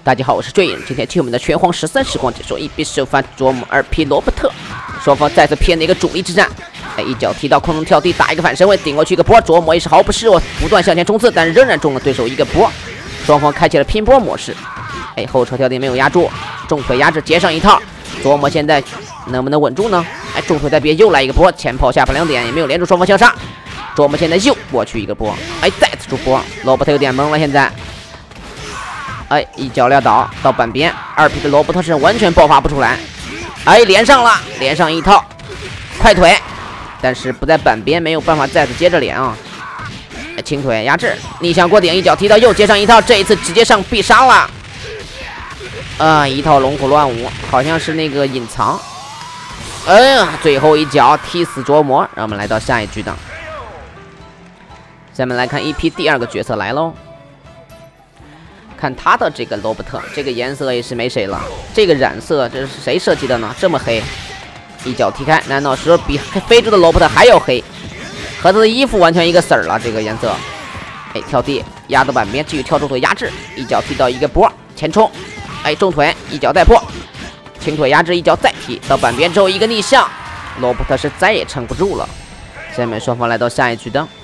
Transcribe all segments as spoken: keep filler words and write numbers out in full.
大家好，我是坠影，今天替我们的拳皇十三时光解说一比首发琢磨二 P 罗伯特，双方再次偏了一个主力之战。哎，一脚踢到空中跳地，打一个反身位，顶过去一个波，琢磨也是毫不示弱，不断向前冲刺，但是仍然中了对手一个波。双方开启了拼波模式。哎，后撤跳地没有压住，重腿压制接上一套，琢磨现在能不能稳住呢？哎，重腿带别又来一个波，前跑下跑两点也没有连住双方相杀。琢磨现在又过去一个波，哎，再次出波，罗伯特有点懵了现在。哎，一脚撂倒到板边，二 P 的罗伯特是完全爆发不出来。哎，连上了，连上一套快腿，但是不在板边，没有办法再次接着连啊。哎，轻腿压制，逆向过顶，一脚踢到又接上一套，这一次直接上必杀了。啊，一套龙虎乱舞，好像是那个隐藏。哎呀，最后一脚踢死琢磨，让我们来到下一局档。下面来看一 P 第二个角色来喽。看他的这个罗伯特，这个颜色也是没谁了。这个染色这是谁设计的呢？这么黑，一脚踢开，难道说比非洲的罗伯特还要黑？和他的衣服完全一个色儿了，这个颜色。哎，跳地压到板边，继续跳重腿压制，一脚踢到一个波，前冲，哎，重腿一脚带破，轻腿压制，一脚再踢到板边之后一个逆向，罗伯特是再也撑不住了。下面双方来到下一局的。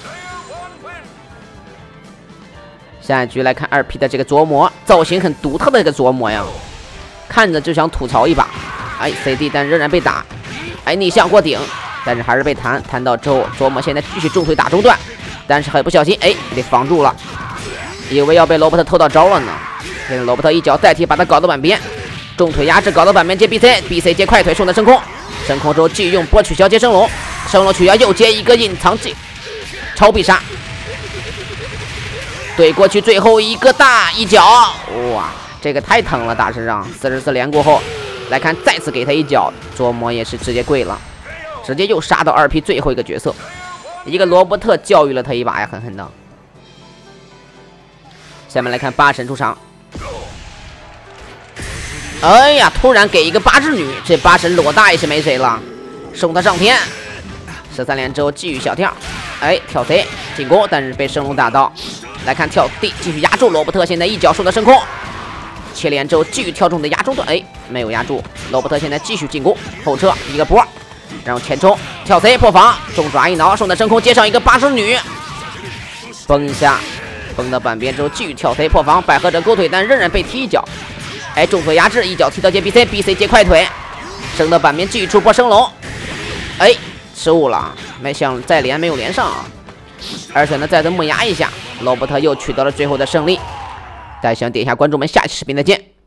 下一局来看二 P 的这个琢磨，造型很独特的这个琢磨呀，看着就想吐槽一把。哎 ，C D 但仍然被打，哎，逆向过顶，但是还是被弹，弹到之后琢磨现在继续重腿打中段，但是很不小心，哎，给防住了，以为要被罗伯特偷到招了呢。现在罗伯特一脚代替把他搞到板边，重腿压制搞到板边接 B C，B C 接快腿送到升空，升空之后继续用波取消接升龙，升龙取消又接一个隐藏技超必杀。怼过去最后一个大一脚，哇，这个太疼了，打身上四十四连过后，来看再次给他一脚，琢磨也是直接跪了，直接又杀到二 P 最后一个角色，一个罗伯特教育了他一把呀，狠狠的。下面来看八神出场，哎呀，突然给一个八只女，这八神裸大也是没谁了，送他上天，十三连之后继续小跳，哎，跳 C 进攻，但是被升龙打到。来看跳地，继续压住罗伯特，现在一脚送到升空，切连之后继续跳中的压中段，哎，没有压住。罗伯特现在继续进攻，后撤一个波，然后前冲跳 C 破防，重爪一挠送到升空，接上一个八神女，崩一下，崩到板边之后继续跳 C 破防，百合者勾腿，但仍然被踢一脚，哎，重腿压制，一脚踢到接 B C，B C 接快腿，升到板边继续出波升龙，哎，失误了，没想再连没有连上啊。而且呢，再次木压一下，罗伯特又取得了最后的胜利。大家想点一下关注，我们下期视频再见。